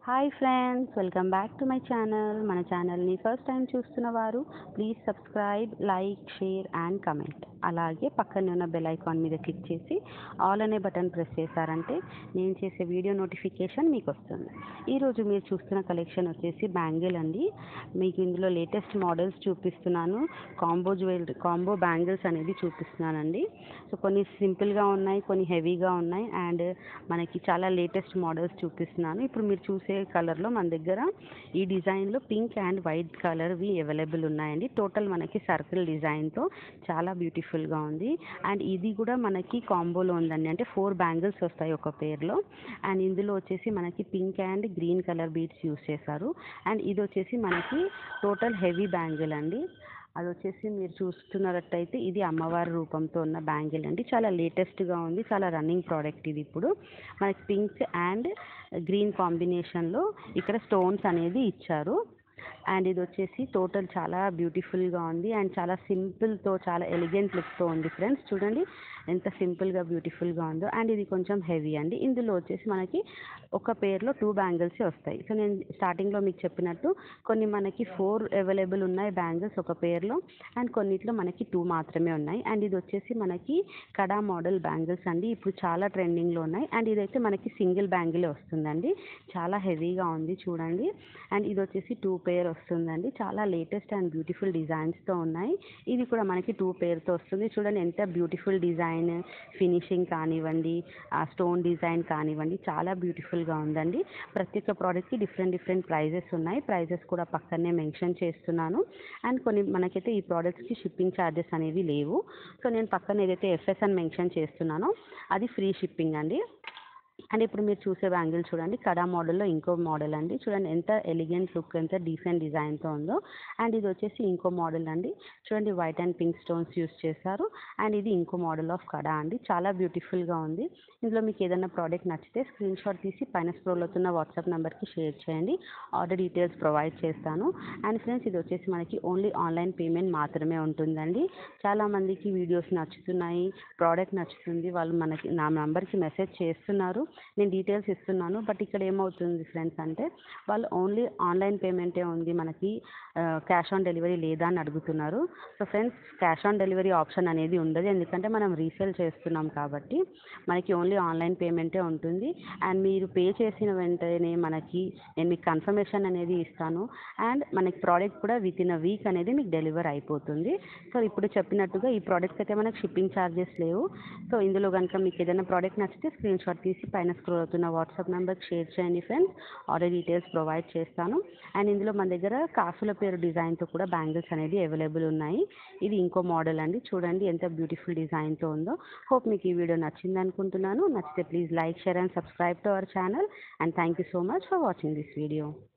Hi friends, welcome back to my channel. మన ఛానల్ని first time చూస్తున్న వారు please subscribe, like, share and comment. అలాగే పక్కనే ఉన్న బెల్ ఐకాన్ మీద క్లిక్ చేసి ఆల్ అనే బటన్ ప్రెస్ చేశారంటే నేను చేసే వీడియో నోటిఫికేషన్ మీకు వస్తుంది. ఈరోజు మీరు చూస్తున్న కలెక్షన్ వచ్చేసి బ్యాంగిల్ అండి. మీకు ఇందులో లేటెస్ట్ మోడల్స్ చూపిస్తున్నాను. కాంబో బ్యాంగిల్స్ అనేది చూపిస్తున్నానండి. సో కొన్ని సింపుల్గా ఉన్నాయి, కొన్ని హెవీగా ఉన్నాయి అండ్ మనకి చాలా లేటెస్ట్ మోడల్స్ చూపిస్తున్నాను. ఇప్పుడు మీరు చూసే కలర్లో మన దగ్గర ఈ డిజైన్లో పింక్ అండ్ వైట్ కలర్వి అవైలబుల్ ఉన్నాయండి. టోటల్ మనకి సర్కిల్ డిజైన్తో చాలా బ్యూటిఫుల్గా ఉంది. అండ్ ఇది కూడా మనకి కాంబోలో ఉందండి, అంటే 4 బ్యాంగిల్స్ వస్తాయి ఒక పేర్లో. అండ్ ఇందులో వచ్చేసి మనకి pink and green colour beads use చేశారు. అండ్ ఇది వచ్చేసి మనకి టోటల్ హెవీ బ్యాంగిల్ అండి. అది వచ్చేసి మీరు చూస్తున్నట్టయితే ఇది అమ్మవారి రూపంతో ఉన్న బ్యాంగిల్ అండి. చాలా లేటెస్ట్గా ఉంది, చాలా రన్నింగ్ ప్రోడక్ట్ ఇది. ఇప్పుడు మనకి పింక్ అండ్ గ్రీన్ కాంబినేషన్లో ఇక్కడ స్టోన్స్ అనేది ఇచ్చారు. అండ్ ఇది వచ్చేసి టోటల్ చాలా బ్యూటిఫుల్గా ఉంది అండ్ చాలా సింపుల్తో, చాలా ఎలిగెంట్ లుక్తో ఉంది ఫ్రెండ్స్. చూడండి ఎంత సింపుల్గా బ్యూటిఫుల్గా ఉందో. అండ్ ఇది కొంచెం హెవీ అండి. ఇందులో వచ్చేసి మనకి ఒక పేర్లో 2 బ్యాంగిల్స్ వస్తాయి. సో నేను స్టార్టింగ్లో మీకు చెప్పినట్టు కొన్ని మనకి 4 అవైలబుల్ ఉన్నాయి బ్యాంగిల్స్ ఒక పేర్లో, అండ్ కొన్నిట్లో మనకి 2 మాత్రమే ఉన్నాయి. అండ్ ఇది వచ్చేసి మనకి కడా మోడల్ బ్యాంగిల్స్ అండి, ఇప్పుడు చాలా ట్రెండింగ్లో ఉన్నాయి. అండ్ ఇదైతే మనకి సింగిల్ బ్యాంగిలే వస్తుందండి, చాలా హెవీగా ఉంది చూడండి. అండ్ ఇది వచ్చేసి 2 పేర్ వస్తుందండి, చాలా లేటెస్ట్ అండ్ బ్యూటిఫుల్ డిజైన్స్తో ఉన్నాయి. ఇది కూడా మనకి 2 పేర్తో వస్తుంది. చూడండి ఎంత బ్యూటిఫుల్ డిజైన్, ఫినిషింగ్ కానివ్వండి, ఆ స్టోన్ డిజైన్ కానివ్వండి, చాలా బ్యూటిఫుల్గా ఉందండి. ప్రతి ఒక్క ప్రోడక్ట్కి డిఫరెంట్ ప్రైజెస్ ఉన్నాయి. ప్రైజెస్ కూడా పక్కనే మెన్షన్ చేస్తున్నాను. అండ్ కొన్ని మనకైతే ఈ ప్రోడక్ట్స్కి షిప్పింగ్ ఛార్జెస్ అనేవి లేవు. సో నేను పక్కన ఏదైతే ఎఫ్ఎస్ అని మెన్షన్ చేస్తున్నానో అది ఫ్రీ షిప్పింగ్ అండి. అండ్ ఇప్పుడు మీరు చూసే బ్యాంగిల్ చూడండి, కడా మోడల్లో ఇంకో మోడల్ అండి. చూడండి ఎంత ఎలిగెంట్ లుక్, ఎంత డీసెంట్ డిజైన్తో ఉందో. అండ్ ఇది వచ్చేసి ఇంకో మోడల్ అండి. చూడండి white and pink stones use చేశారు. అండ్ ఇది ఇంకో మోడల్ ఆఫ్ కడా అండి, చాలా బ్యూటిఫుల్గా ఉంది. ఇందులో మీకు ఏదైనా ప్రోడక్ట్ నచ్చితే స్క్రీన్ షాట్ తీసి పైన స్క్రోల్ అవుతున్న వాట్సాప్ నెంబర్కి షేర్ చేయండి, ఆర్డర్ డీటెయిల్స్ ప్రొవైడ్ చేస్తాను. అండ్ ఫ్రెండ్స్ ఇది వచ్చేసి మనకి ఓన్లీ ఆన్లైన్ పేమెంట్ మాత్రమే ఉంటుందండి. చాలామందికి వీడియోస్ నచ్చుతున్నాయి, ప్రోడక్ట్ నచ్చుతుంది, వాళ్ళు మనకి నా నెంబర్కి మెసేజ్ చేస్తున్నారు, నేను డీటెయిల్స్ ఇస్తున్నాను. బట్ ఇక్కడ ఏమవుతుంది ఫ్రెండ్స్ అంటే వాళ్ళు ఓన్లీ ఆన్లైన్ పేమెంటే ఉంది, మనకి క్యాష్ ఆన్ డెలివరీ లేదా అని అడుగుతున్నారు. So friends cash on delivery option అనేది ఉండదు, ఎందుకంటే మనం రీసేల్ చేస్తున్నాం కాబట్టి మనకి ఓన్లీ ఆన్లైన్ పేమెంటే ఉంటుంది. అండ్ మీరు పే చేసిన వెంటనే మనకి నేను మీకు కన్ఫర్మేషన్ అనేది ఇస్తాను. అండ్ మనకి ప్రోడక్ట్ కూడా విత్ ఇన్ అ వీక్ అనేది మీకు డెలివర్ అయిపోతుంది. సో ఇప్పుడు చెప్పినట్టుగా ఈ ప్రోడక్ట్స్ అయితే మనకు షిప్పింగ్ ఛార్జెస్ లేవు. సో ఇందులో కనుక మీకు ఏదైనా ప్రోడక్ట్ నచ్చితే స్క్రీన్ షాట్ తీసి పైన స్క్రోల్ అవుతున్న వాట్సాప్ నెంబర్కి షేర్ చేయండి ఫ్రెండ్స్, ఆర్డర్ డీటెయిల్స్ ప్రొవైడ్ చేస్తాను. అండ్ ఇందులో మన దగ్గర కాసుల పేరు డిజైన్తో కూడా బ్యాంగిల్స్ అనేది అవైలబుల్ ఉన్నాయి. ఇది ఇంకో మోడల్ అండి, చూడండి ఎంత బ్యూటిఫుల్ డిజైన్తో ఉందో. హోప్ మీకు ఈ వీడియో నచ్చింది అనుకుంటున్నాను. నచ్చితే please like, share and subscribe to our channel. And thank you so much for watching this video.